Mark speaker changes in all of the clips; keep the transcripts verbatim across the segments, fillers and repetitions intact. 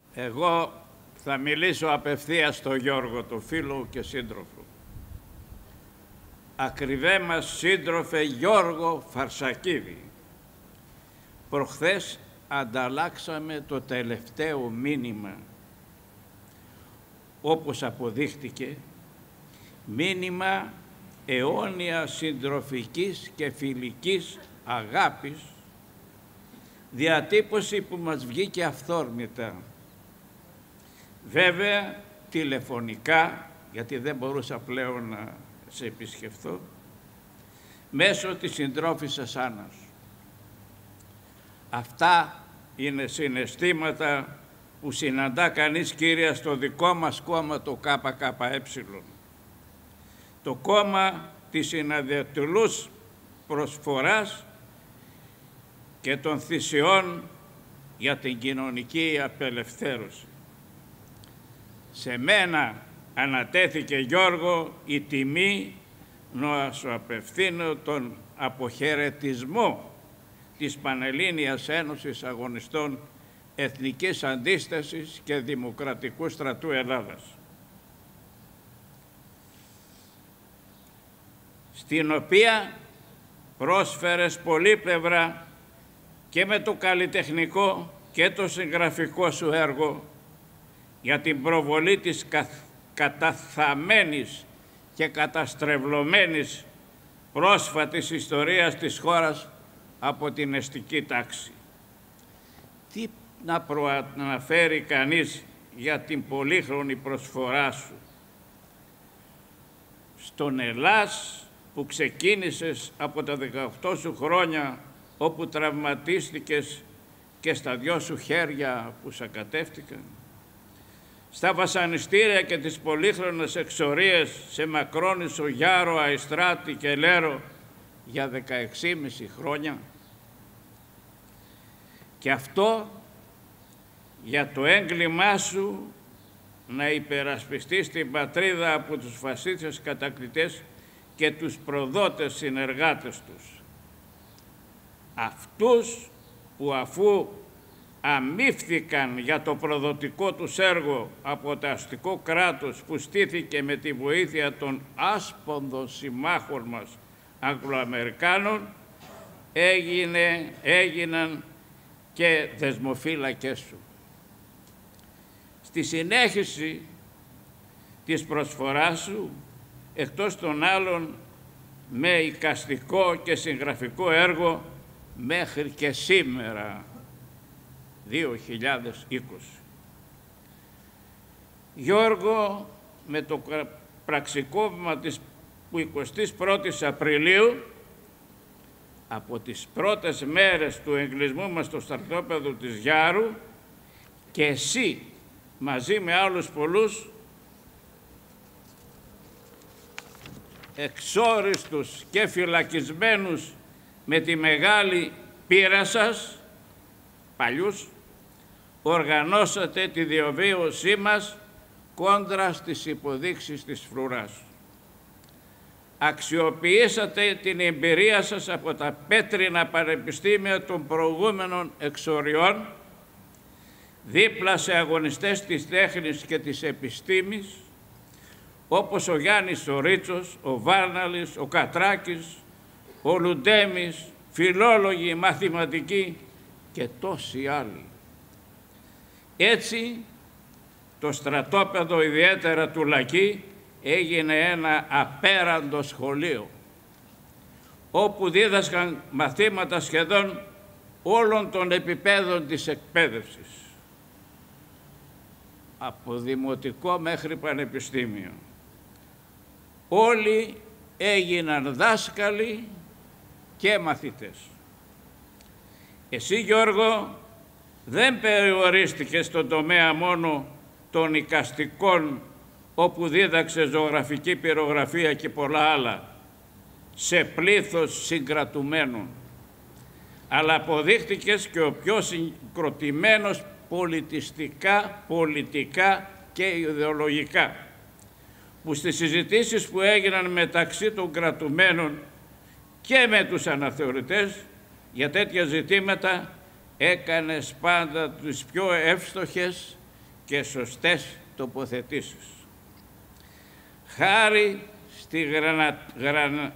Speaker 1: Εγώ θα μιλήσω απευθείας στο Γιώργο, το φίλο και σύντροφο. Ακριβέ μας σύντροφε Γιώργο Φαρσακίδη, προχθές ανταλλάξαμε το τελευταίο μήνυμα, όπως αποδείχτηκε, μήνυμα αιώνια συντροφικής και φιλικής αγάπης, διατύπωση που μας βγήκε αυθόρμητα. Βέβαια, τηλεφωνικά, γιατί δεν μπορούσα πλέον να σε επισκεφθώ, μέσω της συντρόφισσας Άννας. Αυτά είναι συναισθήματα που συναντά κανείς, κύρια, στο δικό μας κόμμα, το ΚΚΕ. Το κόμμα της συναδιατελούς προσφοράς και των θυσιών για την κοινωνική απελευθέρωση. Σε μένα ανατέθηκε, Γιώργο, η τιμή να σου απευθύνω τον αποχαιρετισμό της Πανελλήνιας Ένωσης Αγωνιστών Εθνικής Αντίστασης και Δημοκρατικού Στρατού Ελλάδας, στην οποία πρόσφερες πολύπλευρα και με το καλλιτεχνικό και το συγγραφικό σου έργο για την προβολή της καταθαμένης και καταστρεβλωμένης πρόσφατης ιστορίας της χώρας από την αστική τάξη. Τι να προαναφέρει κανείς για την πολύχρονη προσφορά σου στον Ελλάς, που ξεκίνησες από τα δεκαοκτώ σου χρόνια, όπου τραυματίστηκες και στα δυο σου χέρια που σακατεύτηκαν, στα βασανιστήρια και τις πολύχρονες εξορίες σε Μακρόνισσο, Γιάρο, Αϊστράτη και Λέρο για δεκαέξι και μισό χρόνια. Και αυτό για το έγκλημά σου να υπερασπιστείς την πατρίδα από τους φασίστες κατακτητές και τους προδότες συνεργάτες τους. Αυτούς που, αφού αμύφθηκαν για το προδοτικό τους έργο από το αστικό κράτος που στήθηκε με τη βοήθεια των άσπονδων συμμάχων μας Αγγλοαμερικάνων, έγινε, έγιναν και δεσμοφύλακές σου. Στη συνέχιση της προσφοράς σου, εκτός των άλλων με εικαστικό και συγγραφικό έργο μέχρι και σήμερα, δύο χιλιάδες είκοσι. Γιώργο, με το πραξικόπημα της εικοστής πρώτης Απριλίου, από τις πρώτες μέρες του εγκλισμού μας στο στρατόπεδο της Γιάρου, και εσύ μαζί με άλλους πολλούς εξόριστους και φυλακισμένους με τη μεγάλη πείρα σας, παλιούς, οργανώσατε τη διαβίωσή μας κόντρα στις υποδείξεις της φρουράς. Αξιοποιήσατε την εμπειρία σας από τα πέτρινα πανεπιστήμια των προηγούμενων εξοριών, δίπλα σε αγωνιστές της τέχνης και της επιστήμης, όπως ο Γιάννης ο Ρίτσος, ο Βάρναλης, ο Κατράκης, ο Λουντέμης, φιλόλογοι, μαθηματικοί και τόσοι άλλοι. Έτσι, το στρατόπεδο, ιδιαίτερα του Λακκή, έγινε ένα απέραντο σχολείο, όπου δίδασκαν μαθήματα σχεδόν όλων των επιπέδων της εκπαίδευσης, από δημοτικό μέχρι πανεπιστήμιο. Όλοι έγιναν δάσκαλοι και μαθητές. Εσύ, Γιώργο, δεν περιορίστηκες στον τομέα μόνο των εικαστικών, όπου δίδαξε ζωγραφική πυρογραφία και πολλά άλλα, σε πλήθος συγκρατουμένων, αλλά αποδείχτηκες και ο πιο συγκροτημένος πολιτιστικά, πολιτικά και ιδεολογικά, που στις συζητήσεις που έγιναν μεταξύ των κρατουμένων και με τους αναθεωρητές για τέτοια ζητήματα έκανες πάντα τις πιο εύστοχες και σωστές τοποθετήσεις. Χάρη στη γρανα, γρανα,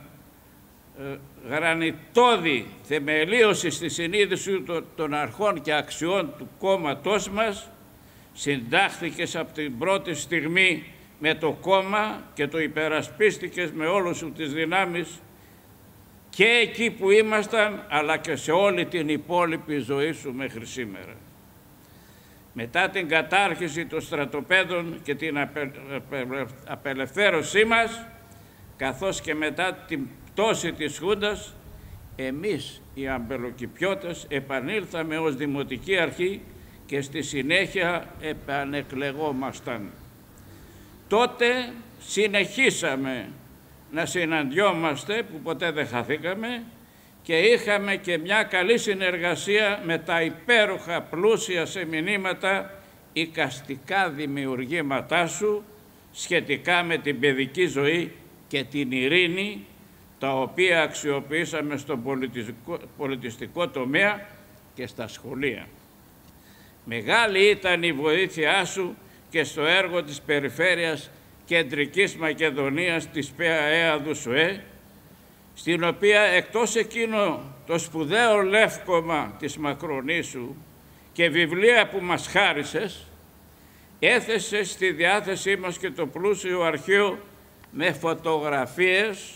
Speaker 1: γρανιτώδη θεμελίωση στη συνείδηση των αρχών και αξιών του κόμματός μας, συντάχθηκες από την πρώτη στιγμή με το κόμμα και το υπερασπίστηκες με όλες σου τις δυνάμεις και εκεί που ήμασταν, αλλά και σε όλη την υπόλοιπη ζωή σου μέχρι σήμερα. Μετά την κατάρχηση των στρατοπέδων και την απε... απελευθέρωσή μας, καθώς και μετά την πτώση της Χούντας, εμείς οι αμπελοκηπιώτες επανήλθαμε ως Δημοτική Αρχή και στη συνέχεια επανεκλεγόμασταν. Τότε συνεχίσαμε να συναντιόμαστε, που ποτέ δεν χαθήκαμε, και είχαμε και μια καλή συνεργασία με τα υπέροχα πλούσια σε μηνύματα εικαστικά δημιουργήματά σου σχετικά με την παιδική ζωή και την ειρήνη, τα οποία αξιοποιήσαμε στον πολιτιστικό, πολιτιστικό τομέα και στα σχολεία. Μεγάλη ήταν η βοήθειά σου και στο έργο της Περιφέρειας Κεντρικής Μακεδονίας της ΠΑΕΑ ΔΟΥΣΟΕ, στην οποία εκτός εκείνο το σπουδαίο λεύκομα της Μακρονήσου και βιβλία που μας χάρισες, έθεσες στη διάθεσή μας και το πλούσιο αρχείο με φωτογραφίες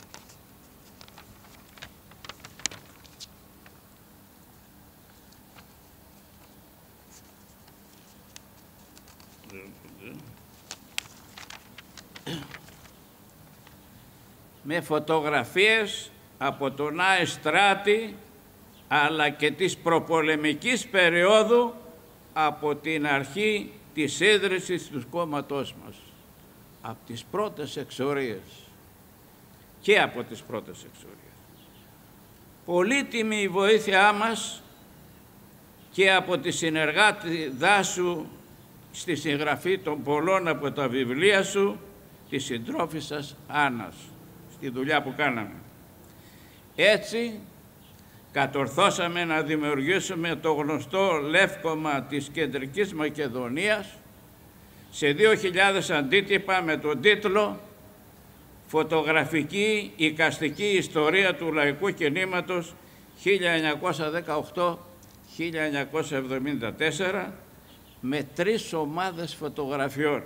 Speaker 1: με φωτογραφίες από τον Άε Στράτη, αλλά και της προπολεμικής περίοδου από την αρχή της ίδρυσης του κόμματός μας, από τις πρώτες εξορίες και από τις πρώτες εξορίες. Πολύτιμη η βοήθειά μας και από τη συνεργάτη δάσου στη συγγραφή των πολλών από τα βιβλία σου, της συντρόφισσας Άννας, στη δουλειά που κάναμε. Έτσι, κατορθώσαμε να δημιουργήσουμε το γνωστό λεύκομα της Κεντρικής Μακεδονίας σε δύο χιλιάδες αντίτυπα με τον τίτλο «Φωτογραφική εικαστική ιστορία του λαϊκού κινήματος χίλια εννιακόσια δεκαοκτώ με χίλια εννιακόσια εβδομήντα τέσσερα» με τρεις ομάδες φωτογραφιών.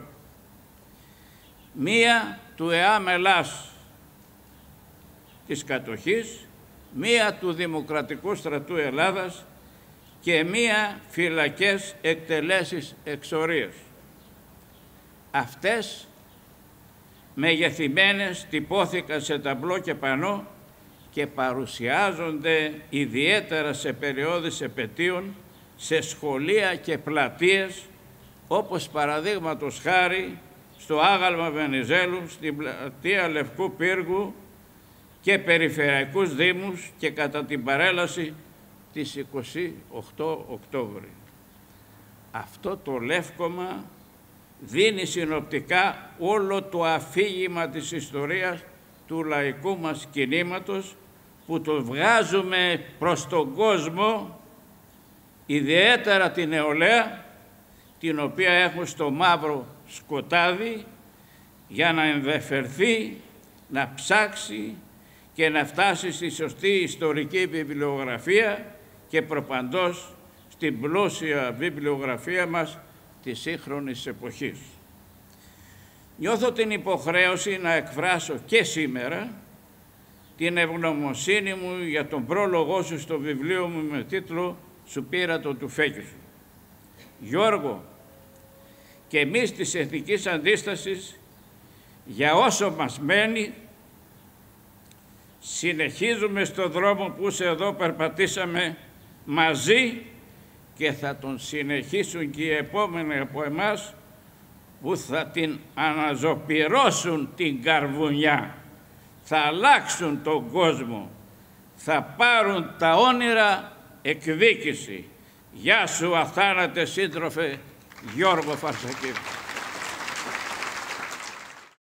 Speaker 1: Μία του ΕΑΜ Ελλάς της κατοχής, μία του Δημοκρατικού Στρατού Ελλάδας και μία φυλακές εκτελέσεις εξορίες. Αυτές μεγεθυμένες τυπώθηκαν σε ταμπλό και πανό και παρουσιάζονται ιδιαίτερα σε περιόδους επετείων, σε σχολεία και πλατείες, όπως παραδείγματος χάρη στο Άγαλμα Βενιζέλου, στην πλατεία Λευκού Πύργου και περιφερειακούς δήμους και κατά την παρέλαση της εικοστή όγδοη Οκτώβρη. Αυτό το λεύκομα δίνει συνοπτικά όλο το αφήγημα της ιστορίας του λαϊκού μας κινήματος, που το βγάζουμε προς τον κόσμο, ιδιαίτερα την νεολαία, την οποία έχουν στο μαύρο σκοτάδι, για να ενδιαφερθεί, να ψάξει και να φτάσει στη σωστή ιστορική βιβλιογραφία και προπαντός στην πλούσια βιβλιογραφία μας της σύγχρονης εποχής. Νιώθω την υποχρέωση να εκφράσω και σήμερα την ευγνωμοσύνη μου για τον πρόλογό σου στο βιβλίο μου με τίτλο «Σου πήρα το τουφέκι σου». Γιώργο, και εμείς της Εθνικής Αντίστασης, για όσο μας μένει, συνεχίζουμε στο δρόμο που σε εδώ περπατήσαμε μαζί και θα τον συνεχίσουν και οι επόμενοι από εμάς, που θα την αναζωπυρώσουν την καρβουνιά, θα αλλάξουν τον κόσμο, θα πάρουν τα όνειρα εκδίκηση. Γεια σου αθάνατε σύντροφε Γιώργο Φαρσακίδη.